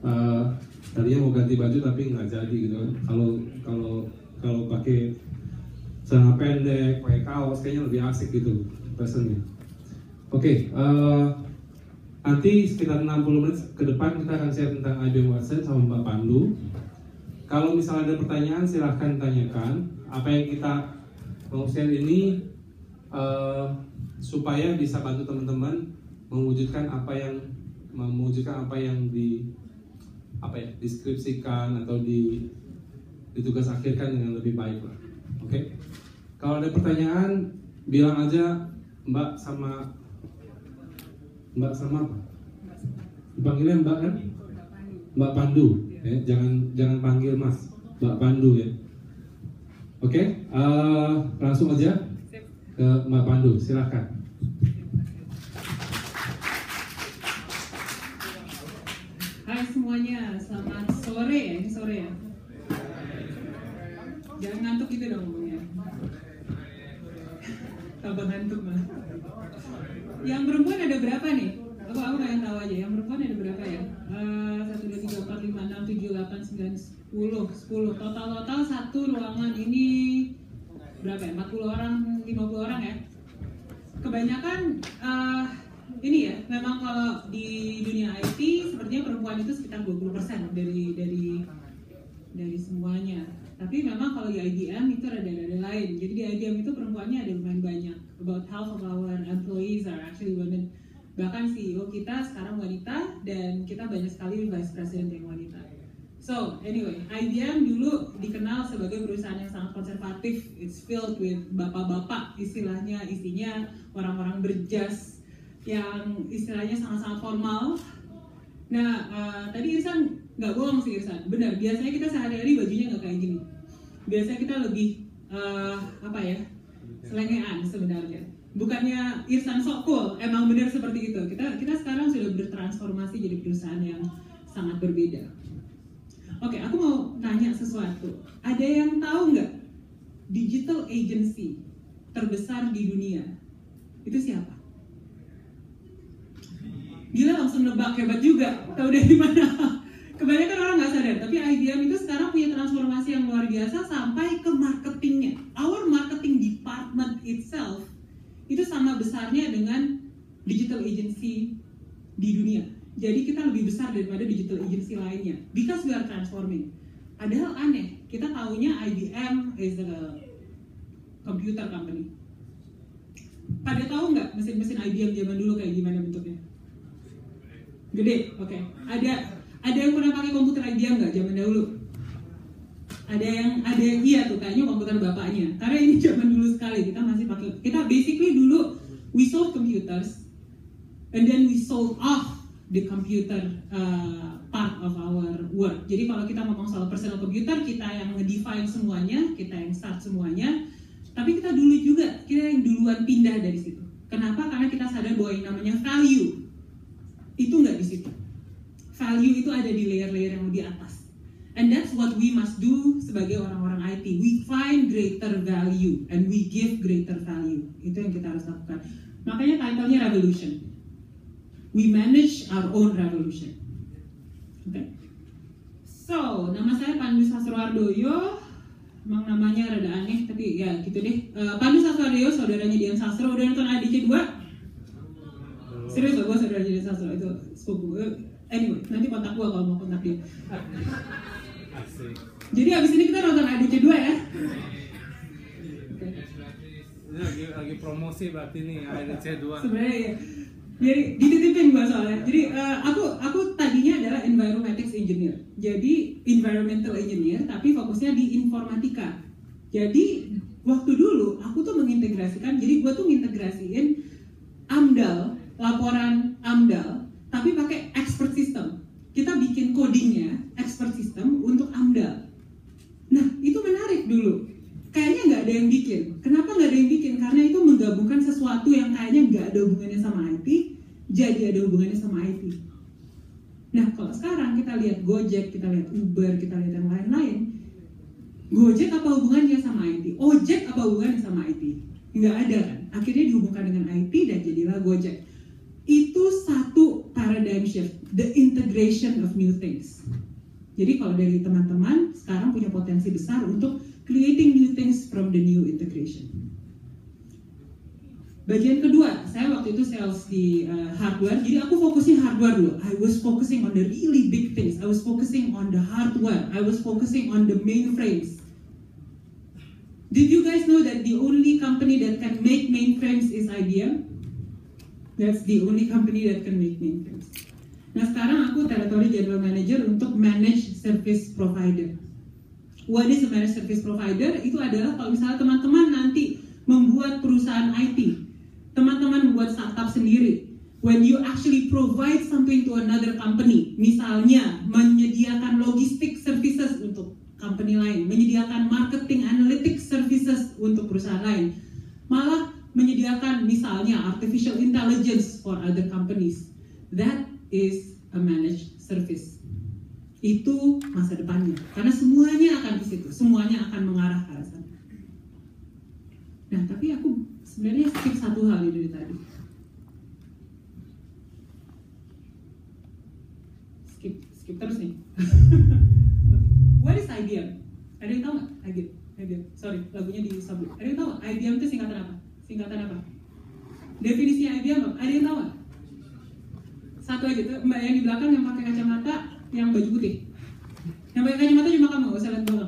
Tadinya mau ganti baju tapi nggak jadi gitu kan. Kalau pakai celana pendek, pakai kaos kayaknya lebih asik gitu fashionnya. Oke, nanti sekitar 60 menit ke depan kita akan share tentang IBM Watson sama Mbak Pandu. Kalau misalnya ada pertanyaan silahkan tanyakan. Apa yang kita mau share ini supaya bisa bantu teman-teman mewujudkan apa yang deskripsikan atau ditugas akhirkan dengan lebih baik lah. Oke. Kalau ada pertanyaan bilang aja Mbak sama apa? Dipanggilnya Mbak kan? Mbak Pandu. Ya, jangan panggil Mas. Mbak Pandu ya. Oke. Langsung aja ke Mbak Pandu. Silakan. Hai semuanya, selamat sore ya, ini sore ya. Jangan ngantuk gitu dong ngomongnya. Tambah ngantuk malah. Yang perempuan ada berapa nih? Aku pengen tahu aja, yang perempuan ada berapa ya? 1, 2, 3, 4, 5, 6, 7, 8, 9, 10. Total satu ruangan ini berapa ya? 40 orang, 50 orang ya? Kebanyakan ini ya, memang kalau di dunia IT sepertinya perempuan itu sekitar 20% dari semuanya. Tapi memang kalau di IBM itu ada lain. Jadi di IBM itu perempuannya ada lumayan banyak. About half of our employees are actually women. Bahkan CEO kita sekarang wanita dan kita banyak sekali vice president yang wanita. So anyway, IBM dulu dikenal sebagai perusahaan yang sangat konservatif. It's filled with bapak-bapak, istilahnya isinya orang-orang berjas yang istilahnya sangat-sangat formal. Nah, tadi Irsan nggak bohong sih Irsan, benar. Biasanya kita sehari-hari bajunya nggak kayak gini. Biasanya kita lebih selengean sebenarnya. Bukannya Irsan sok cool, emang benar seperti itu. Kita sekarang sudah bertransformasi jadi perusahaan yang sangat berbeda. Oke, aku mau tanya sesuatu. Ada yang tahu nggak digital agency terbesar di dunia itu siapa? Gila, langsung nebak, hebat juga. Tahu dari mana? Kebanyakan orang nggak sadar, tapi IBM itu sekarang punya transformasi yang luar biasa sampai ke marketingnya. Our marketing department itself itu sama besarnya dengan digital agency di dunia. Jadi kita lebih besar daripada digital agency lainnya, because we are transforming. Padahal aneh, kita taunya IBM is a computer company. Pada tahu nggak mesin-mesin IBM zaman dulu kayak gimana bentuknya? Gede, oke. Ada yang pernah pakai komputer IBM nggak zaman dahulu? Ada yang iya tuh kayaknya komputer bapaknya. Karena ini zaman dulu sekali, kita masih pakai. Kita basically dulu we sold computers, and then we sold off the computer part of our work. Jadi kalau kita ngomong soal personal computer, kita yang nge-define semuanya, kita yang start semuanya. Tapi kita dulu juga, kita yang duluan pindah dari situ. Kenapa? Karena kita sadar bahwa yang namanya value itu nggak di situ. Value itu ada di layer-layer yang lebih atas. And that's what we must do sebagai orang-orang IT. We find greater value and we give greater value. Itu yang kita harus lakukan. Makanya title-nya Revolution. We manage our own revolution. Okay. So, nama saya Pandu Sastrowardoyo. Emang namanya rada aneh, tapi ya gitu deh. Pandu Sastrowardoyo, saudaranya Dian Sastro. Udah nonton ADC 2? Serius loh, gue saudara Dian Sastro, itu sepupu. Anyway, nanti kontak gue kalau mau kontak dia. Jadi abis ini kita nonton ADC 2 ya. Ini lagi promosi berarti nih ADC 2. Sebenarnya ya. Jadi dititipin gue soalnya. Jadi aku tadinya adalah environmentics engineer. Jadi environmental engineer, tapi fokusnya di informatika. Jadi waktu dulu aku tuh mengintegrasikan. Jadi gue tuh ngintegrasiin AMDAL, laporan AMDAL, tapi pakai expert system. Kita bikin codingnya expert system untuk AMDAL. Nah itu menarik dulu. Kayaknya nggak ada yang bikin. Kenapa nggak ada yang bikin? Karena itu menggabungkan sesuatu yang kayaknya nggak ada hubungannya sama IT, jadi ada hubungannya sama IT. Nah, kalau sekarang kita lihat Gojek, kita lihat Uber, kita lihat yang lain-lain. Gojek apa hubungannya sama IT? Ojek apa hubungannya sama IT? Nggak ada kan? Akhirnya dihubungkan dengan IT dan jadilah Gojek. Itu satu paradigm shift, the integration of new things. Jadi kalau dari teman-teman sekarang punya potensi besar untuk creating new things from the new integration. Bagian kedua, saya waktu itu sales di hardware, jadi aku fokusnya hardware dulu. I was focusing on the really big things. I was focusing on the hardware. I was focusing on the mainframes. Did you guys know that the only company that can make mainframes is IBM? That's the only company that can make mainframes. Nah sekarang aku territory general manager untuk manage service provider. What is a managed service provider? Itu adalah kalau misalnya teman-teman nanti membuat perusahaan IT, teman-teman membuat startup sendiri. When you actually provide something to another company, misalnya menyediakan logistik services untuk company lain, menyediakan marketing analytics services untuk perusahaan lain, malah menyediakan misalnya artificial intelligence for other companies. That is a managed service. Itu masa depannya, karena semuanya akan ke situ, semuanya akan mengarah ke arah sana. Nah, tapi aku sebenarnya skip satu hal dari tadi. Skip terus nih. What is IBM? Ada yang tahu nggak? IBM. Sorry, lagunya disabut. Ada yang tahu nggak? IBM itu singkatan apa? Singkatan apa? Definisi IBM apa? Ada yang tahu nggak? Satu aja tuh, mbak yang di belakang yang pakai kacamata, yang baju putih. Yang pakai kacamata cuma kamu, nggak usah lihat belakang.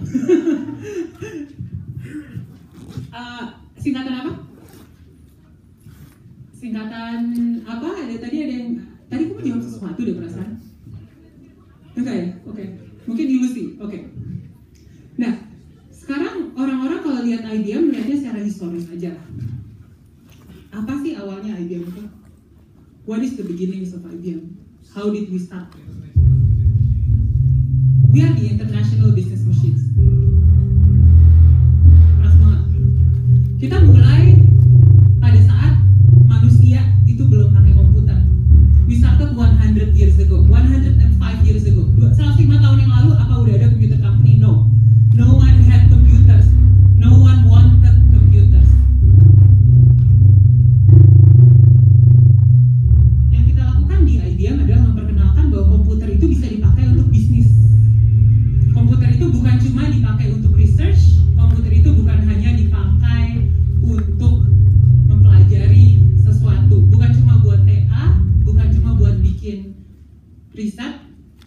Singkatan apa? Singkatan apa? Tadi ada yang kamu jawab sesuatu deh perasaan. Enggak ya? Oke. Mungkin ilusi. Oke. Nah, sekarang orang-orang kalau lihat IBM melihatnya secara historis aja. Apa sih awalnya IBM itu? What is the beginnings of IBM? How did we start? We are the international business machines. Keras banget. Kita mulai pada saat manusia itu belum pakai komputer. We started 100 years ago, 105 years ago. 105 tahun yang lalu apa udah ada computer company? No. No one had computers. No one wanted computers. Yang kita lakukan di IBM adalah memperkenalkan bahwa komputer itu bisa dipakai untuk bisnis. Komputer itu bukan cuma dipakai untuk research, komputer itu bukan hanya dipakai untuk mempelajari sesuatu, bukan cuma buat TA, bukan cuma buat bikin riset.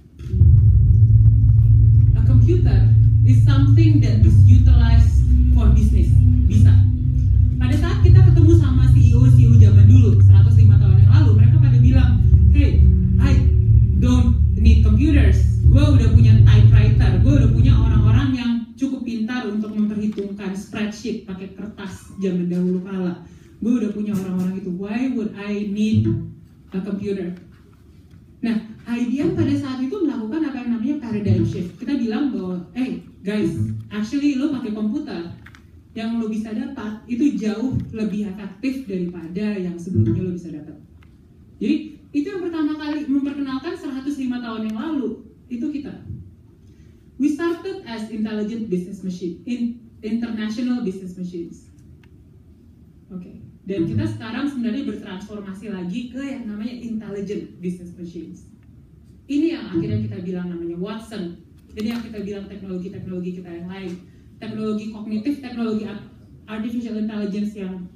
A computer is something that is utilized for business. Bisa. Pada saat kita ketemu sama CEO zaman dulu, 105 tahun yang lalu, mereka pada bilang, hey, I don't need computers. Gue udah punya typewriter, gue udah punya orang-orang yang cukup pintar untuk memperhitungkan spreadsheet pakai kertas zaman dahulu kala. Gue udah punya orang-orang itu. Why would I need a computer? Nah, IBM pada saat itu melakukan apa yang namanya paradigm shift. Kita bilang bahwa, hey guys, actually lo pakai komputer, yang lo bisa dapat itu jauh lebih efektif daripada yang sebelumnya lo bisa dapat. Jadi itu yang pertama kali memperkenalkan 105 tahun yang lalu. Itu kita. We started as intelligent business machine, international business machines. Oke. Dan kita sekarang sebenarnya bertransformasi lagi ke yang namanya intelligent business machines. Ini yang akhirnya kita bilang namanya Watson. Jadi yang kita bilang teknologi-teknologi kita yang lain, teknologi kognitif, teknologi artificial intelligence yang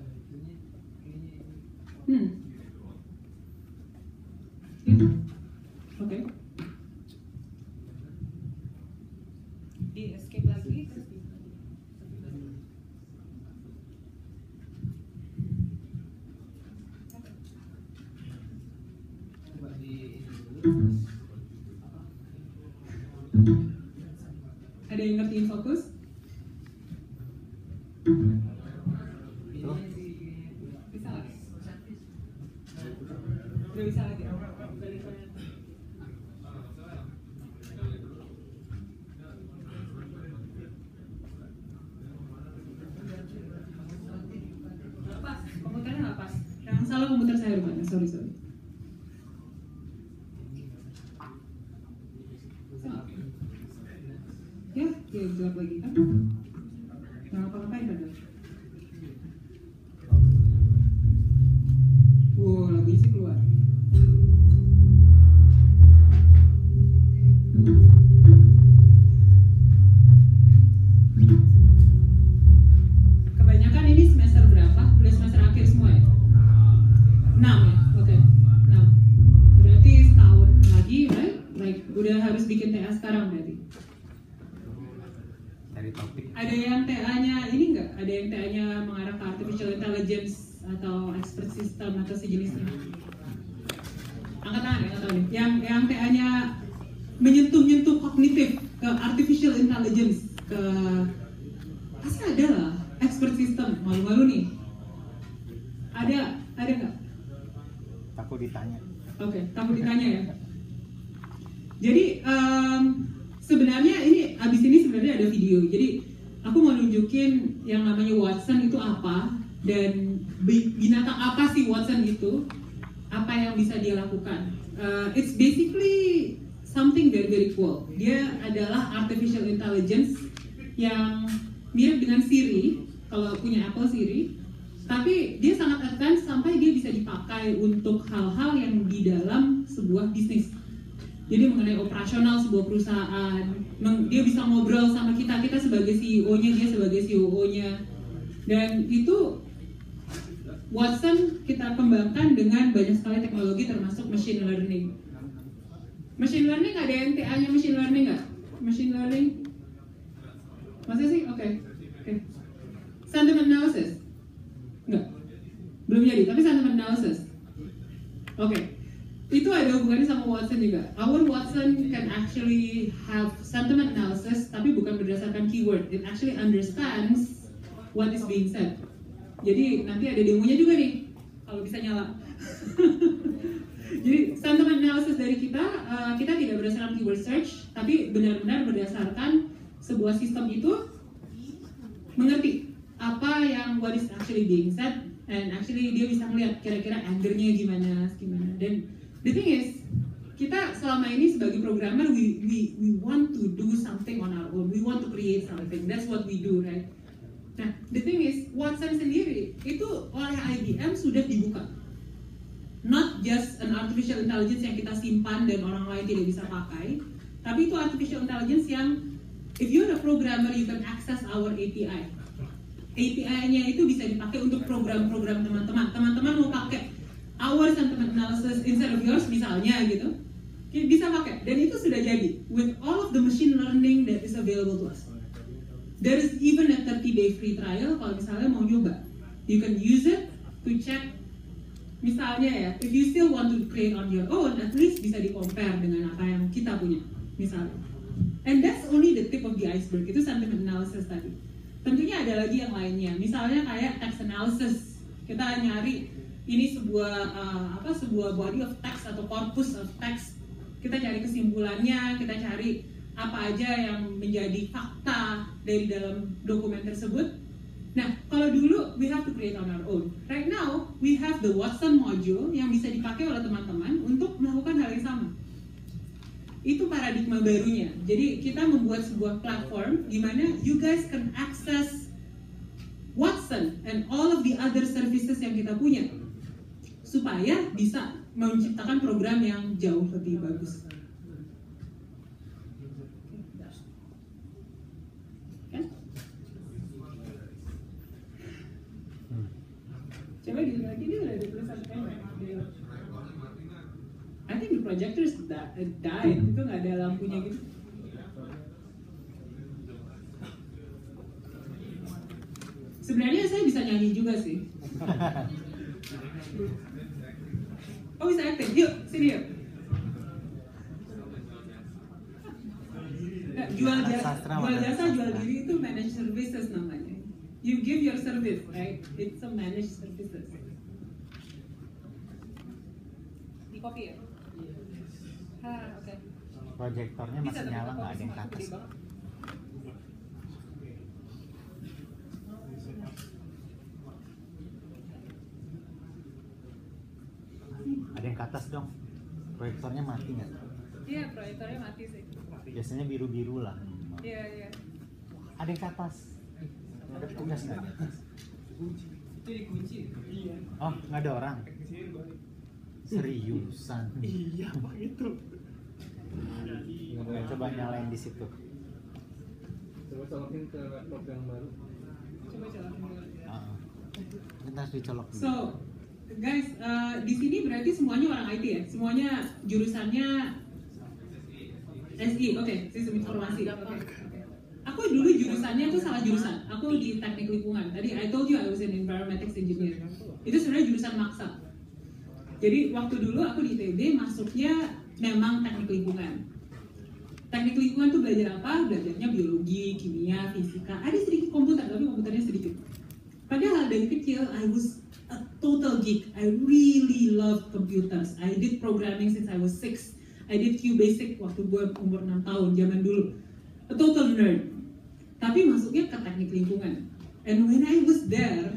Oke. Di escape lagi terus ada yang ngertiin fokus? Bisa lagi? Udah bisa lagi? Lepas, komputernya lepas. Yang salah komputer saya rupanya, sorry. Ya, gelap lagi kan? Nggak ngapa-ngapain padahal. Wow, lagunya sih keluar. Udah harus bikin TA sekarang berarti? Dari topik. Ada yang TA-nya ini nggak? Ada yang TA-nya mengarah ke artificial intelligence atau expert system atau sejenisnya? Angkat tangan ya, angkat tangan. Yang TA-nya menyentuh kognitif ke artificial intelligence, ke pasti ada lah, expert system. Malu-malu nih. Ada nggak? Takut ditanya. Oke, takut ditanya ya. Jadi sebenarnya ini abis ini sebenarnya ada video. Jadi aku mau nunjukin yang namanya Watson itu apa dan binatang apa sih Watson itu, apa yang bisa dia lakukan. It's basically something very very cool. Dia adalah artificial intelligence yang mirip dengan Siri kalau punya Apple Siri. Tapi dia sangat advance sampai dia bisa dipakai untuk hal-hal yang di dalam sebuah bisnis. Jadi mengenai operasional sebuah perusahaan, dia bisa ngobrol sama kita sebagai CEO-nya, dia sebagai COO-nya. Dan itu Watson kita kembangkan dengan banyak sekali teknologi termasuk machine learning. Machine learning ada yang TA-nya machine learning nggak? Machine learning? Masa sih? Oke. Sentiment analysis? Enggak, belum jadi, tapi sentiment analysis. Oke. Itu ada hubungannya sama Watson juga. Our Watson can actually have sentiment analysis, tapi bukan berdasarkan keyword. It actually understands what is being said. Jadi nanti ada demonya juga nih, kalau bisa nyala. Jadi sentiment analysis dari kita tidak berdasarkan keyword search, tapi benar-benar berdasarkan sebuah sistem itu mengerti apa yang what is actually being said, and actually dia bisa melihat kira-kira angernya gimana. Dan the thing is, kita selama ini sebagai programmer we want to do something on our own, we want to create something, that's what we do, right? Nah, the thing is, Watson sendiri itu oleh IBM sudah dibuka, not just an artificial intelligence yang kita simpan dan orang lain tidak bisa pakai, tapi itu artificial intelligence yang if you're a programmer you can access our API. API-nya itu bisa dipakai untuk program-program teman-teman. Teman-teman mau pakai our sentiment analysis instead of yours misalnya gitu, bisa pakai. Dan itu sudah jadi with all of the machine learning that is available to us. There is even a 30-day free trial kalau misalnya mau nyoba. You can use it to check. Misalnya ya, if you still want to create on your own, at least bisa di-compare dengan apa yang kita punya, misalnya. And that's only the tip of the iceberg. Itu sentiment analysis tadi. Tentunya ada lagi yang lainnya, misalnya kayak text analysis. Kita nyari ini sebuah body of text atau corpus of text. Kita cari kesimpulannya, kita cari apa aja yang menjadi fakta dari dalam dokumen tersebut. Nah, kalau dulu we have to create on our own. Right now we have the Watson module yang bisa dipakai oleh teman-teman untuk melakukan hal yang sama. Itu paradigma barunya. Jadi kita membuat sebuah platform di mana you guys can access Watson and all of the other services yang kita punya supaya bisa menciptakan program yang jauh lebih bagus. Kan? Coba dilihat lagi, dia udah ada tulisan I think the projector died, itu nggak ada lampunya gitu. Sebenarnya saya bisa nyanyi juga sih. Oh bisa acting, yuk sini yuk. Nah, jual jasa, jual diri itu managed services namanya. You give your service, right? It's a managed services. Di copy ya? Oke. Proyektornya masih nyala, nggak ada yang ke atas. Ada yang ke atas dong. Proyektornya mati nggak? Iya, proyektornya mati sih. Biasanya biru-biru lah. Iya. Ada yang ke atas. Ada petugas nggak di atas? Itu dikunci. Iya. Oh, nggak ada orang. Seriusan? Iya, Pak itu. Coba nyalain di situ. Coba colokin ke laptop yang baru. Coba colokin. Kita harus dicolok dulu. So, guys, di sini berarti semuanya orang IT ya? Semuanya jurusannya SI, oke, sistem informasi. Oke. Aku dulu jurusannya tuh salah jurusan. Aku di teknik lingkungan. Tadi I told you I was an environmatics engineer. Itu sebenarnya jurusan maksa. Jadi waktu dulu aku di ITB masuknya memang teknik lingkungan. Teknik lingkungan tuh belajar apa? Belajarnya biologi, kimia, fisika. Ada sedikit komputer, tapi komputernya sedikit. Padahal dari kecil I was a total geek. I really love computers. I did programming since I was 6. I did QBasic waktu gue umur 6 tahun, zaman dulu. A total nerd. Tapi masuknya ke teknik lingkungan. And when I was there,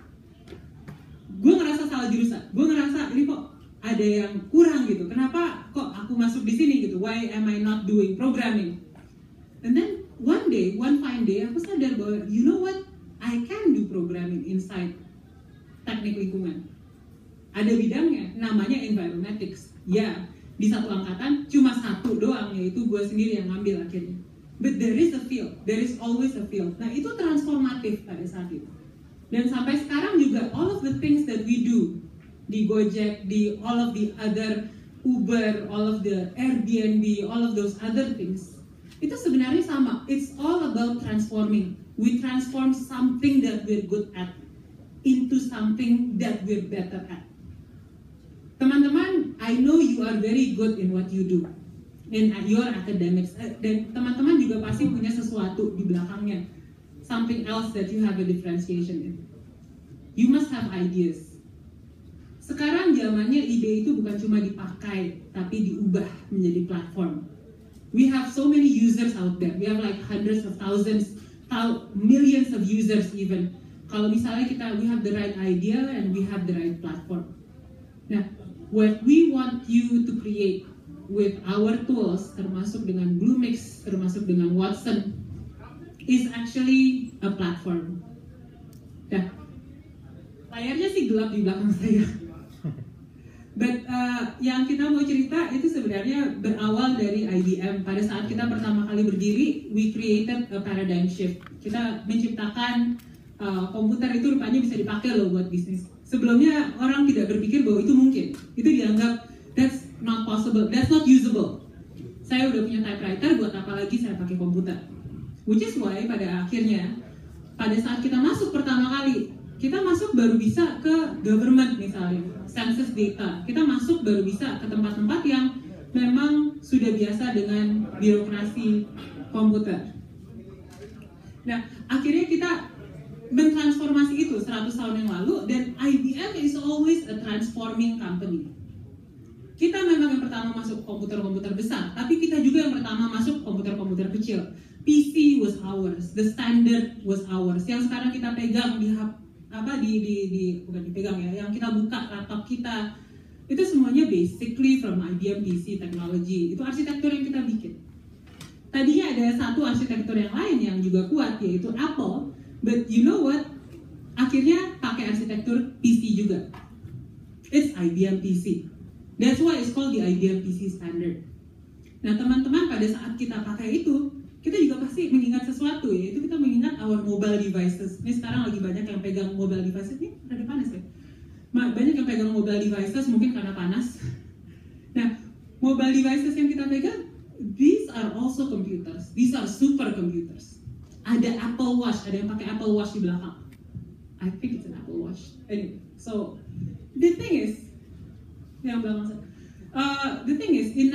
gue ngerasa salah jurusan. Gue ngerasa ini kok ada yang kurang gitu. Kenapa kok aku masuk di sini gitu? Why am I not doing programming? And then one fine day, aku sadar bahwa you know what? I can do programming inside teknik lingkungan. Ada bidangnya, namanya environmatics. Ya, di satu angkatan cuma satu doang, yaitu gue sendiri yang ngambil akhirnya. But there is a field, there is always a field. Nah itu transformatif pada saat itu. Dan sampai sekarang juga all of the things that we do di Gojek, di all of the other Uber, all of the Airbnb, all of those other things, itu sebenarnya sama. It's all about transforming. We transform something that we're good at into something that we're better at. Teman-teman, I know you are very good in what you do, in your academics. Dan teman-teman juga pasti punya sesuatu di belakangnya, something else that you have a differentiation in. You must have ideas. Sekarang zamannya ide itu bukan cuma dipakai, tapi diubah menjadi platform. We have so many users out there. We have like hundreds of thousands, millions of users even. Kalau misalnya we have the right idea and we have the right platform. Nah, what we want you to create with our tools, termasuk dengan Bluemix, termasuk dengan Watson, is actually a platform. Nah, layarnya sih gelap di belakang saya. But yang kita mau cerita itu sebenarnya berawal dari IBM. Pada saat kita pertama kali berdiri, we created a paradigm shift. Kita menciptakan komputer itu rupanya bisa dipakai loh buat bisnis. Sebelumnya orang tidak berpikir bahwa itu mungkin. Itu dianggap that's not possible, that's not usable. Saya udah punya typewriter, buat apa lagi saya pakai komputer? Which is why pada akhirnya, pada saat kita masuk pertama kali, kita masuk baru bisa ke government misalnya, census data. Kita masuk baru bisa ke tempat-tempat yang memang sudah biasa dengan birokrasi komputer. Nah, akhirnya kita mentransformasi itu 100 tahun yang lalu, dan IBM is always a transforming company. Kita memang yang pertama masuk komputer-komputer besar, tapi kita juga yang pertama masuk komputer-komputer kecil. PC was ours, the standard was ours. Yang sekarang kita pegang bukan dipegang ya, yang kita buka laptop kita, itu semuanya basically from IBM PC technology. Itu arsitektur yang kita bikin. Tadinya ada satu arsitektur yang lain yang juga kuat, yaitu Apple. But you know what? Akhirnya pakai arsitektur PC juga. It's IBM PC. That's why it's called the IBM PC standard. Nah teman-teman, pada saat kita pakai itu, kita juga pasti mengingat sesuatu, yaitu kita mengingat our mobile devices. Ini sekarang lagi banyak yang pegang mobile devices. Ini rada panas ya? Banyak yang pegang mobile devices, mungkin karena panas. Nah, mobile devices yang kita pegang, these are also computers. These are super computers. Ada Apple Watch, ada yang pakai Apple Watch di belakang. I think it's an Apple Watch. Anyway, so the thing is, yang belakang saya. The thing is, in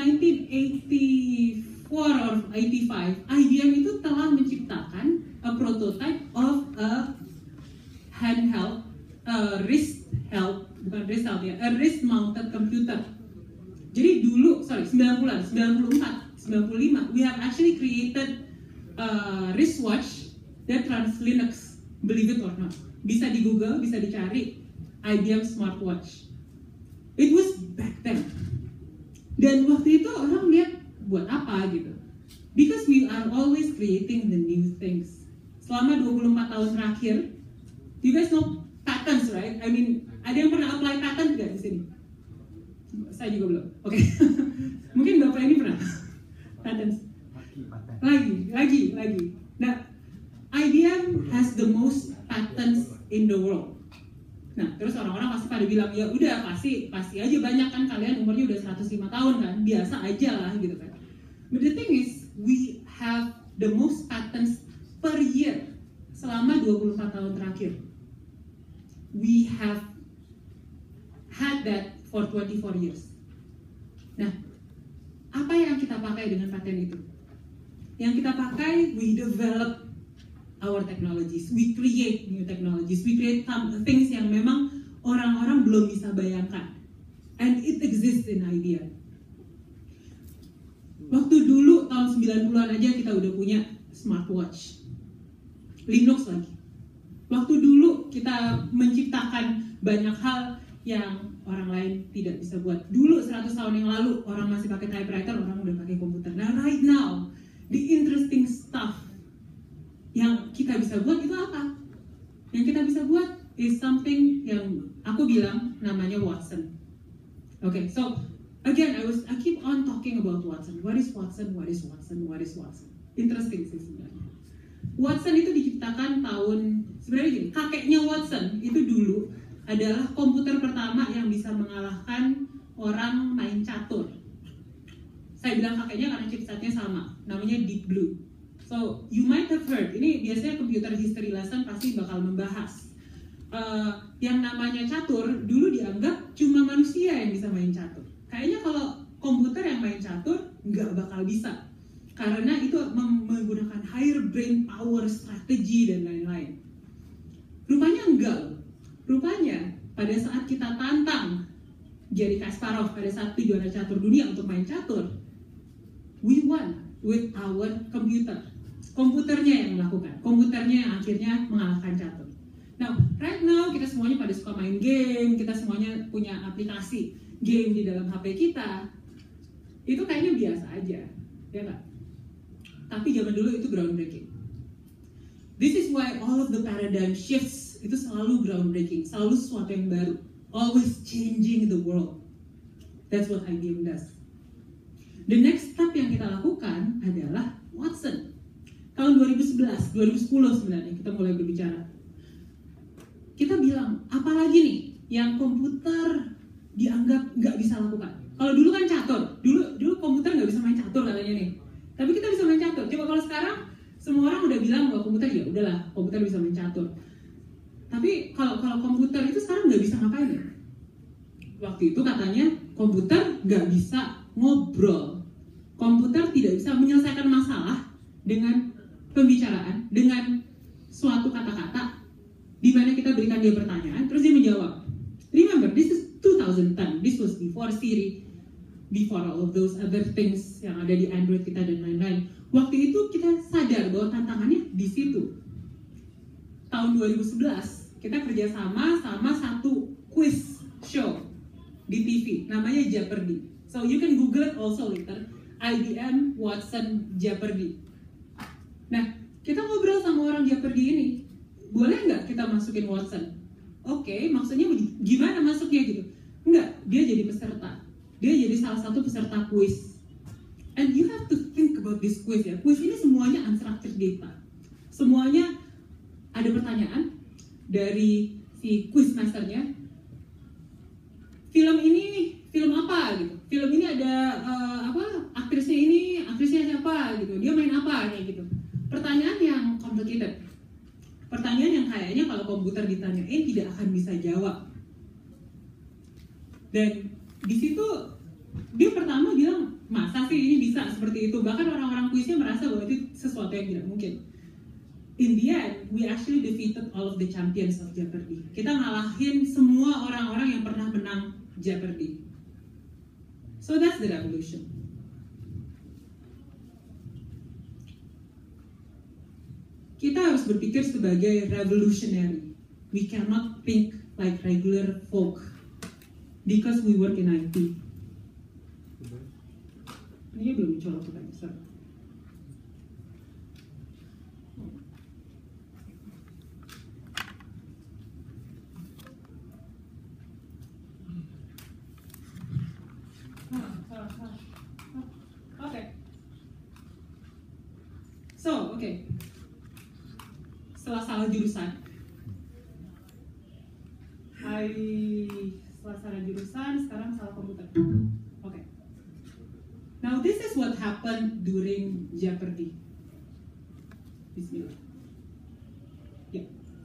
1984 or 85, IBM itu telah menciptakan a prototype of a handheld, a wrist-mounted computer. Jadi dulu, 90-an, 94, 95, we have actually created a wristwatch that runs Linux, believe it or not. Bisa di Google, bisa dicari, IBM smartwatch. It was back then. Dan waktu itu orang lihat buat apa gitu. Because we are always creating the new things. Selama 24 tahun terakhir, you guys know patents, right? I mean, ada yang pernah apply patent nggak di sini? Saya juga belum. Oke. Mungkin Bapak ini pernah. Patents. Lagi. Nah, IBM has the most patents in the world. Nah, terus orang-orang pasti pada bilang, ya udah pasti aja banyak kan, kalian umurnya udah 105 tahun kan, biasa aja lah gitu kan. But the thing is, we have the most patents per year selama 24 tahun terakhir. We have had that for 24 years. Nah, apa yang kita pakai dengan paten itu? Yang kita pakai, we develop our technologies, we create new technologies, we create some things yang memang orang-orang belum bisa bayangkan. And it exists in IBM. Waktu dulu tahun 90-an aja kita udah punya smartwatch, Linux lagi. Waktu dulu kita menciptakan banyak hal yang orang lain tidak bisa buat. Dulu 100 tahun yang lalu orang masih pakai typewriter, orang udah pakai komputer. Nah, right now the interesting stuff yang kita bisa buat itu apa? Yang kita bisa buat is something yang aku bilang namanya Watson. Okay, so again, I keep on talking about Watson. What is Watson? What is Watson? What is Watson? Interesting sih sebenarnya. Watson itu diciptakan sebenarnya gini, kakeknya Watson itu dulu adalah komputer pertama yang bisa mengalahkan orang main catur. Saya bilang kakeknya karena chipsetnya sama, namanya Deep Blue. So, you might have heard, ini biasanya computer history lesson pasti bakal membahas. Yang namanya catur, dulu dianggap cuma manusia yang bisa main catur. Kayaknya kalau komputer yang main catur, nggak bakal bisa. Karena itu menggunakan higher brain power, strategi, dan lain-lain. Rupanya enggak. Rupanya pada saat kita tantang Garry Kasparov pada saat juara catur dunia untuk main catur, we won with our computer. Komputernya yang melakukan, komputernya yang akhirnya mengalahkan catur. Now, right now kita semuanya pada suka main game, kita semuanya punya aplikasi game di dalam HP kita. Itu kayaknya biasa aja, ya nggak? Tapi zaman dulu itu groundbreaking. This is why all of the paradigm shifts itu selalu groundbreaking, selalu sesuatu yang baru, always changing the world. That's what IBM does. The next step yang kita lakukan adalah Watson. Tahun 2011, 2010 sebenarnya kita mulai berbicara. Kita bilang, apalagi nih yang komputer dianggap nggak bisa lakukan. Kalau dulu kan catur, dulu komputer nggak bisa main catur katanya nih. Tapi kita bisa main catur. Coba kalau sekarang semua orang udah bilang bahwa komputer ya udahlah, komputer bisa main catur. Tapi kalau komputer itu sekarang nggak bisa ngapain ya? Waktu itu katanya komputer nggak bisa ngobrol. Komputer tidak bisa menyelesaikan masalah dengan pembicaraan, dengan suatu kata-kata di mana kita berikan dia pertanyaan, terus dia menjawab. Remember, this is 2010. This was before Siri, before all of those other things yang ada di Android kita dan lain-lain. Waktu itu kita sadar bahwa tantangannya di situ. Tahun 2011 kita kerjasama sama satu quiz show di TV, namanya Jeopardy. So you can Google it also later. IBM Watson Jeopardy. Nah, kita ngobrol sama orang Jeopardy ini. Boleh nggak kita masukin Watson? Oke, maksudnya gimana masuknya gitu? Enggak, dia jadi peserta. Dia jadi salah satu peserta quiz. And you have to think about this quiz ya. Quiz ini semuanya unstructured data. Semuanya ada pertanyaan dari si quizmasternya. Film ini film apa gitu? Film ini ada aktrisnya siapa gitu? Dia main apa kayak gitu? Pertanyaan yang complicated. Pertanyaan yang kayaknya kalau komputer ditanyain tidak akan bisa jawab. Dan di situ dia pertama bilang, masa sih ini bisa seperti itu? Bahkan orang-orang kuisnya merasa bahwa itu sesuatu yang tidak mungkin. In the end, we actually defeated all of the champions of Jeopardy. Kita ngalahin semua orang-orang yang pernah menang Jeopardy. So that's the revolution. Kita harus berpikir sebagai revolutionary. We cannot think like regular folk because we work in IT. Ini belum colok kita bisa. Okay. Setelah salah jurusan, setelah salah jurusan, sekarang salah komputer. Oke. Now this is what happened during Jeopardy. Bismillah. Ya.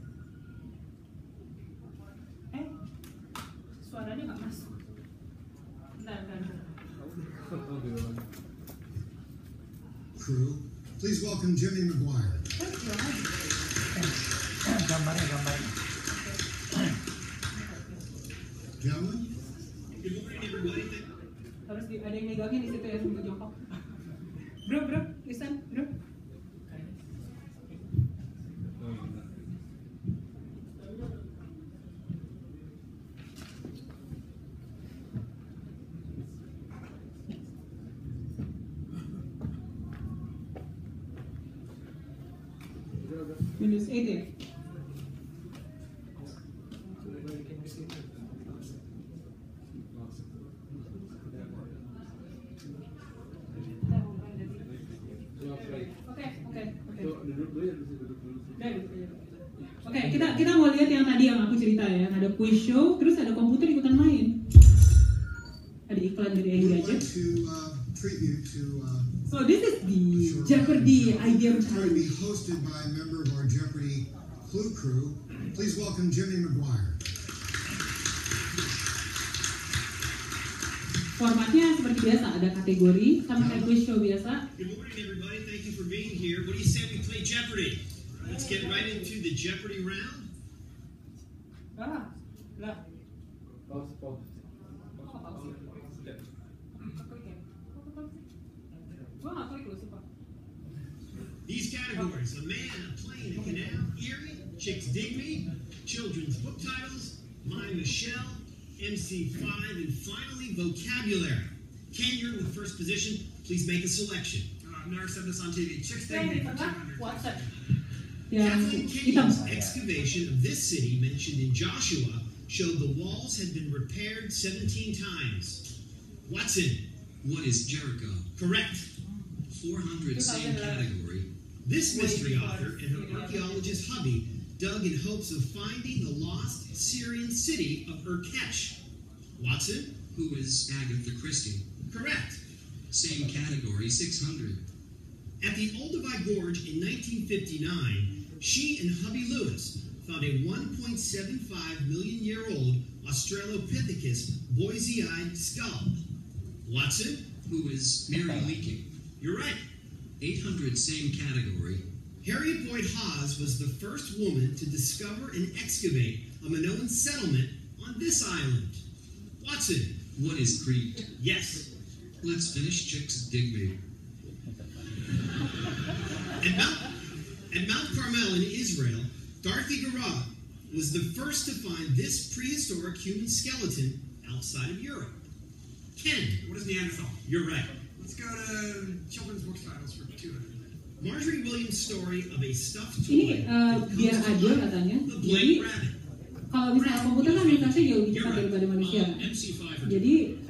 Suaranya nggak masuk. Bentar. Crew, please welcome Jimmy Maguire. Gambarnya. Gentlemen, good morning, everybody. Harus ada yang megangin di situ ya sambil jongkok. Bro, listen, bro. Windows 8 ya? Oke, kita mau lihat yang tadi yang aku cerita ya, ada quiz show, terus ada komputer ikutan main. Ada iklan dari Edi We'd aja. like to treat you to So this is the Jeopardy Idea going to Challenge. be hosted by a member of our Jeopardy Clue crew. Please welcome Jimmy Maguire. Formatnya seperti biasa, ada kategori sama kayak quiz show biasa. Good morning, everybody. Thank you for being here. What do you say we play Jeopardy? Let's get right into the Jeopardy round. Lah. Gua nggak klik loh, sumpah. These categories: a man, a plane, a canal, Erie, Chicks Dig Me, children's book titles, My Michelle, MC5, and finally vocabulary. Ken, you're in the first position. Please make a selection. I've never said this on TV. Chicks Yang Dig di Me for tengah, 200. WhatsApp. Yang Kathleen hitam. Kenyon's excavation of this city mentioned in Joshua showed the walls had been repaired 17 times. Watson, What is Jericho? correct. 400 same 2011. category. This mystery author and her archaeologist hubby dug in hopes of finding the lost Syrian city of Urkesh. Watson, Who is Agatha Christie? correct. Same category, 600. At the Olduvai Gorge in 1959, she and hubby Lewis found a 1.75 million year old Australopithecus Boise-eyed skull. Watson, Who is Mary Leakey? you're right. 800 same category. Harriet Boyd Hawes was the first woman to discover and excavate a Minoan settlement on this island. Watson, What is Crete? yes. Let's finish Chicks Dig Me. At Mount Carmel in Israel, Dorothy Garrod was the first to find this prehistoric human skeleton outside of Europe. Ken, What is Neanderthal? you're right. Let's go to children's book titles for 200. Marjorie Williams' story of a stuffed Ini toy biar adil katanya. the Jadi blank rabbit. kalau misalnya komputer kan inflasi jauh lebih cepat daripada manusia. MC5. Jadi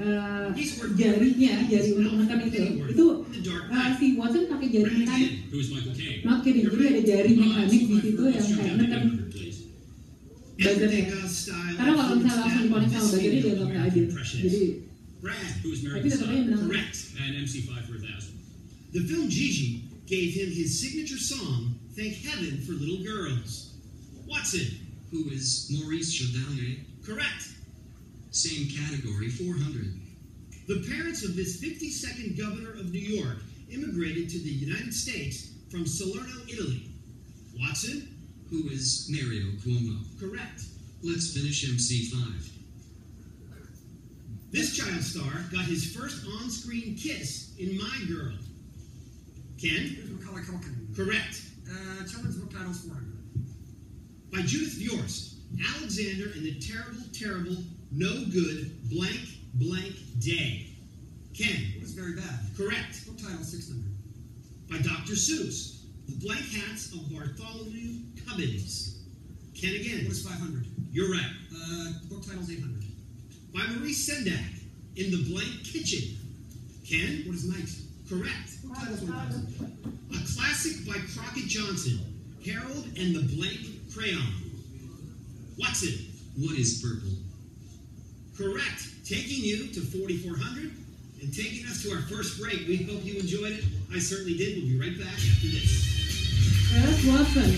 jari untuk menekan itu si Watson pakai jari mekanik. Who is Michael Caine? Not kidding, jadi ada jari mekanik di situ yang kayak neken please. buzzernya. Karena kalau misalnya langsung dikonek sama buzzernya dia nggak adil. Jadi Brad, Who is Mary tapi tetap aja menang. correct. And MC5 for 1,000. The film Gigi gave him his signature song, Thank Heaven for Little Girls. Watson, Who is Maurice Chevalier? correct. Same category, 400. The parents of this 52nd governor of New York immigrated to the United States from Salerno, Italy. Watson, Who is Mario Cuomo? correct. Let's finish MC5. This child star got his first on-screen kiss in My Girl. Ken, Here's Macaulay Culkin. correct. Children's book titles 400. By Judith Viorst, Alexander and the Terrible, Terrible, No Good, Blank, Blank Day. Ken, What is very bad? correct. Book title 600. By Dr. Seuss, The Blank Hats of Bartholomew Cubbins. Ken again, What is 500? you're right. Book title's 800. By Maurice Sendak, In the Blank Kitchen. Ken, What is Night? correct. Book title's 1,000. A classic by Crockett Johnson, Harold and the Blank Crayon. Watson, What is purple? correct. Taking you to 4,400. and taking us to our first break. We hope you enjoyed it. I certainly did. We'll be right back after this. That's Watson.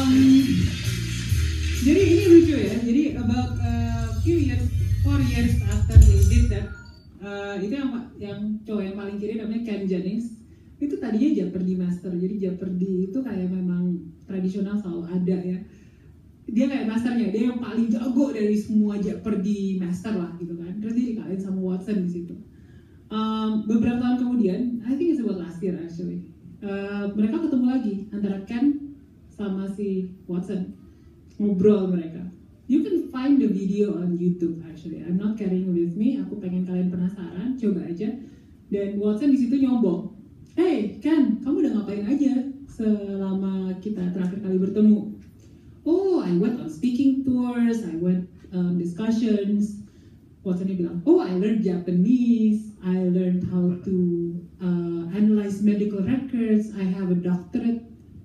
Jadi ini lucu ya. Jadi about few years, 4 years after they did that, itu yang cowok yang paling kiri namanya Ken Jennings. Itu tadinya Jeopardy master. Jadi Jeopardy itu kayak memang tradisional selalu ada ya. Dia kayak masternya, dia yang paling jago dari semua Jeopardy master lah gitu kan. Terus dia dikalahin sama Watson di situ. Beberapa tahun kemudian, I think it's about last year actually, mereka ketemu lagi antara Ken sama si Watson, ngobrol mereka. You can find the video on YouTube actually. I'm not carrying it with me. Aku pengen kalian penasaran, coba aja. Dan Watson di situ nyombong. Hey Ken, kamu udah ngapain aja selama kita terakhir kali bertemu? Oh, I went on speaking tours, I went discussions. Watson bilang, oh, I learned Japanese, I learned how to analyze medical records, I have a doctorate.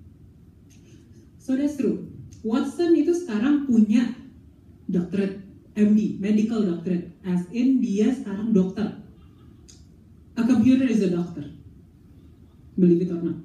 So that's true. Watson itu sekarang punya doctorate, MD, medical doctorate, as in dia sekarang dokter. A computer is a doctor, believe it or not.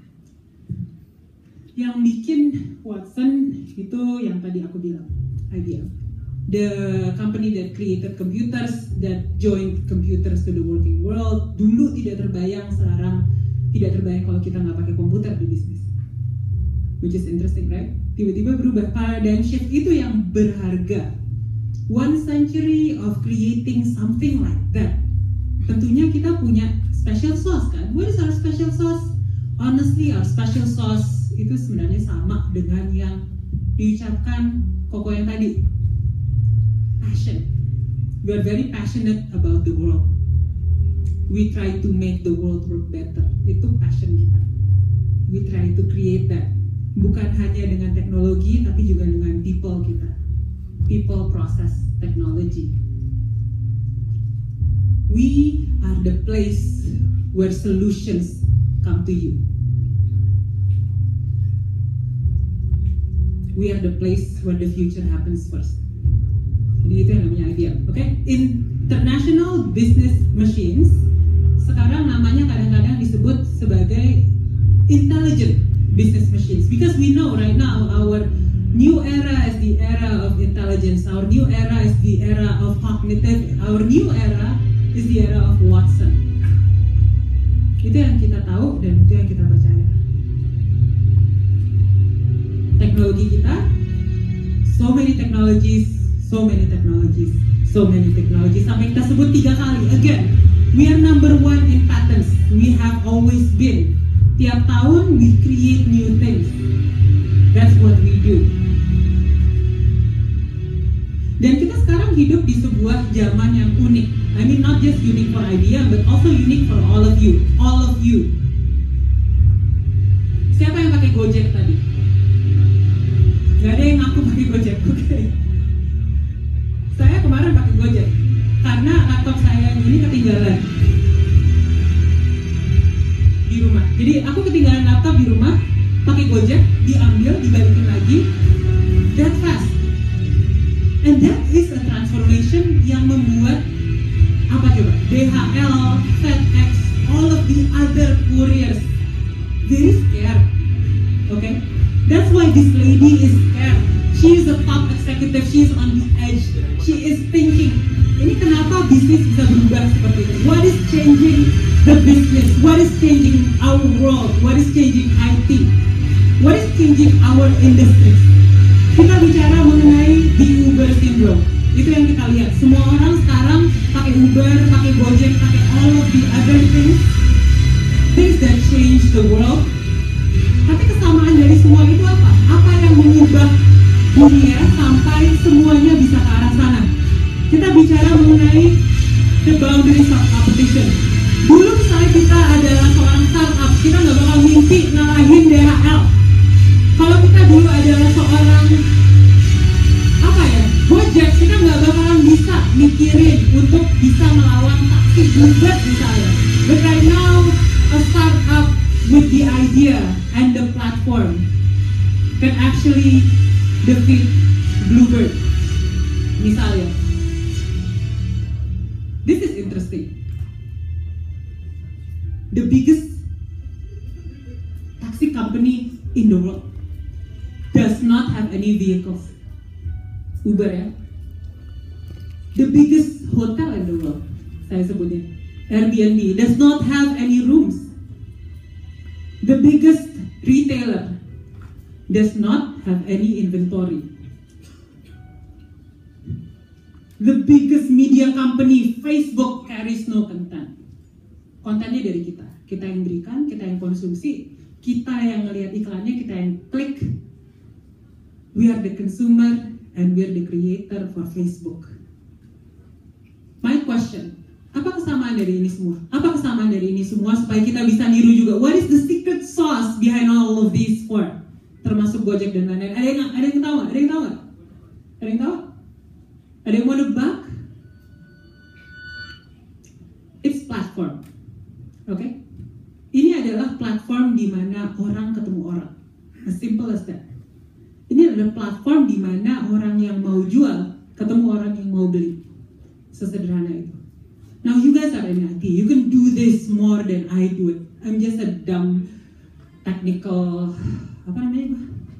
Yang bikin Watson itu yang tadi aku bilang, IBM. The company that created computers, that joined computers to the working world. Dulu tidak terbayang, sekarang tidak terbayang kalau kita nggak pakai komputer di bisnis. Which is interesting, right? Tiba-tiba berubah. Paradigm shift itu yang berharga. 1 century of creating something like that. Tentunya kita punya special sauce kan? What is our special sauce? Honestly, our special sauce itu sebenarnya sama dengan yang diucapkan Koko yang tadi. Passion. We are very passionate about the world. We try to make the world work better. Itu passion kita. We try to create that. Bukan hanya dengan teknologi, tapi juga dengan people kita. People, process, technology. We are the place where solutions come to you. We are the place where the future happens first. Jadi itu yang namanya IBM, okay? International Business Machines sekarang namanya kadang-kadang disebut sebagai Intelligent Business Machines, because we know right now our new era is the era of intelligence, our new era is the era of cognitive, our new era is the era of Watson. Itu yang kita tahu dan itu yang kita percaya. Teknologi kita, so many technologies, sampai kita sebut 3 kali. Again, we are number 1 in patents. We have always been. Tiap tahun we create new things. That's what we do. Dan kita sekarang hidup di sebuah zaman yang unik. I mean not just unique for IBM, but also unique for all of you. All of you. Siapa yang pakai Gojek tadi? Gak ada yang ngaku pakai Gojek, oke? Okay. Saya kemarin pakai Gojek karena laptop saya ini ketinggalan di rumah. Jadi aku ketinggalan laptop di rumah, pakai Gojek, diambil, dibalikin lagi. That fast. And that is a transformation yang membuat apa coba? DHL, FedEx, all of the other couriers very scared. Okay? That's why this lady is scared. She is a top executive, she is on the edge, she is thinking, ini kenapa bisnis bisa berubah seperti ini? What is changing the business? What is changing our world? What is changing IT? What is changing our industry? Kita bicara mengenai the Uber syndrome. Itu yang kita lihat. Semua orang sekarang pakai Uber, pakai Gojek, pakai all of the other things that change the world. Tapi kesamaan dari semua itu apa? Apa yang mengubah dunia sampai semuanya bisa ke arah sana? Kita bicara mengenai the boundaries of competition. Dulu misalnya kita adalah seorang startup, kita nggak bakal mimpi ngalahin DHL. Kalau kita dulu adalah seorang Gojek, kita nggak bakalan bisa mikirin untuk bisa melawan taksi Uber misalnya. But right now, a startup with the idea and the platform can actually defeat Bluebird misalnya. This is interesting. the biggest taxi company in the world does not have any vehicles. Uber ya. The biggest hotel in the world, saya sebutnya, Airbnb, does not have any rooms. The biggest retailer does not have any inventory. The biggest media company, Facebook, carries no content. Kontennya dari kita. Kita yang berikan, kita yang konsumsi, kita yang ngelihat iklannya, kita yang klik. We are the consumer and we are the creator for Facebook. My question, apa kesamaan dari ini semua? Apa kesamaan dari ini semua supaya kita bisa niru juga? What is the secret sauce behind all of these four? Termasuk Gojek dan lain-lain. Ada yang tahu nggak? Ada yang tahu nggak? Ada yang tahu? Ada yang mau nebak? It's platform. Oke? Ini adalah platform di mana orang ketemu orang. As simple as that. Ini adalah platform di mana orang yang mau jual ketemu orang yang mau beli. Sesederhana itu. Now you guys are in IT. You can do this more than I do it. I'm just a dumb technical, apa namanya?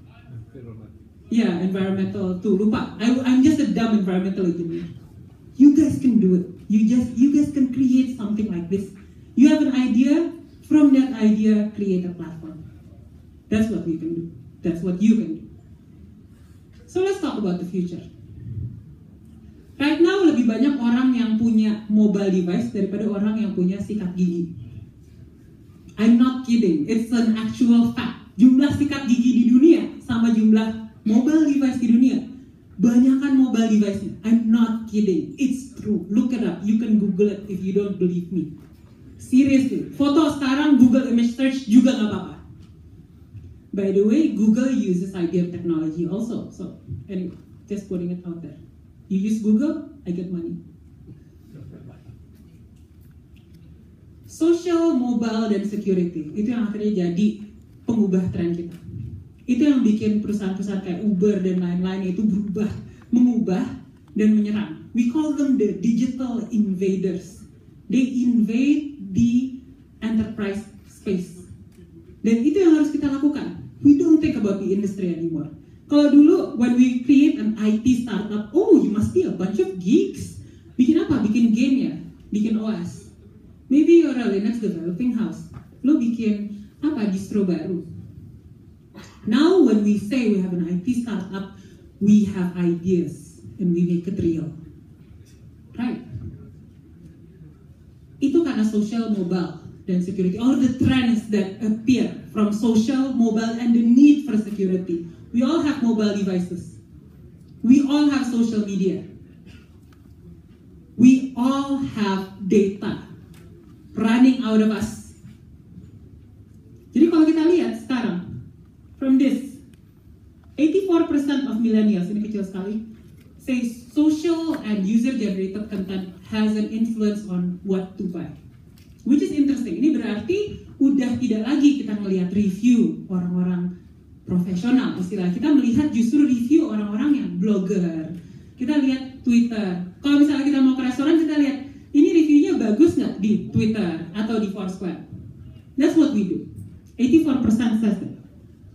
Yeah, environmental too. Lupa. I'm just a dumb environmental engineer. You guys can do it. You guys can create something like this. You have an idea. From that idea, create a platform. That's what we can do. That's what you can do. So let's talk about the future. Right now lebih banyak orang yang punya mobile device daripada orang yang punya sikat gigi. I'm not kidding. It's an actual fact. Jumlah sikat gigi di dunia sama jumlah mobile device di dunia. Banyakan mobile device-nya. I'm not kidding. It's true. Look it up. You can Google it if you don't believe me. Seriously. Foto sekarang Google image search juga nggak apa-apa. By the way, Google uses IBM technology also. So anyway, just putting it out there. You use Google, I get money. Social, mobile, dan security. Itu yang akhirnya jadi pengubah tren kita. Itu yang bikin perusahaan-perusahaan kayak Uber dan lain-lain itu berubah, mengubah, dan menyerang. We call them the digital invaders. They invade the enterprise space. Dan itu yang harus kita lakukan. We don't think about the industry anymore. Kalau dulu, when we create an IT startup, oh, you must be a bunch of geeks. Bikin apa? Bikin game ya? Bikin OS. Maybe you're a Linux developing house. Lo bikin apa? Distro baru. Now, when we say we have an IT startup, we have ideas and we make it real. Right? Itu karena social, mobile, dan security. All the trends that appear from social, mobile, and the need for security. We all have mobile devices. We all have social media. We all have data running out of us. Jadi kalau kita lihat sekarang, from this, 84% of millennials, ini kecil sekali, say social and user-generated content has an influence on what to buy. Which is interesting. Ini berarti udah tidak lagi kita melihat review orang-orang profesional, istilah kita melihat justru review orang-orang yang blogger. Kita lihat Twitter. Kalau misalnya kita mau ke restoran, kita lihat ini reviewnya bagus nggak di Twitter atau di Foursquare. That's what we do. 84% says that.